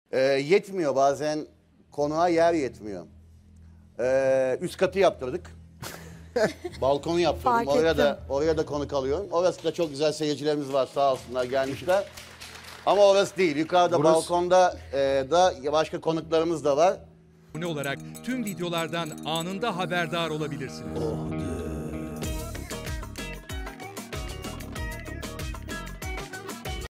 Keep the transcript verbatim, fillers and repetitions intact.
Ee, yetmiyor bazen, konuğa yer yetmiyor. Ee, üst katı yaptırdık. Balkonu yaptırdım. Fark Oraya da ettim. oraya da konuk alıyorum. Orası da çok güzel seyircilerimiz var, sağ olsunlar gelmişler. Ama orası değil. Yukarıda Burası- balkonda e, da başka konuklarımız da var. Abone olarak tüm videolardan anında haberdar olabilirsiniz.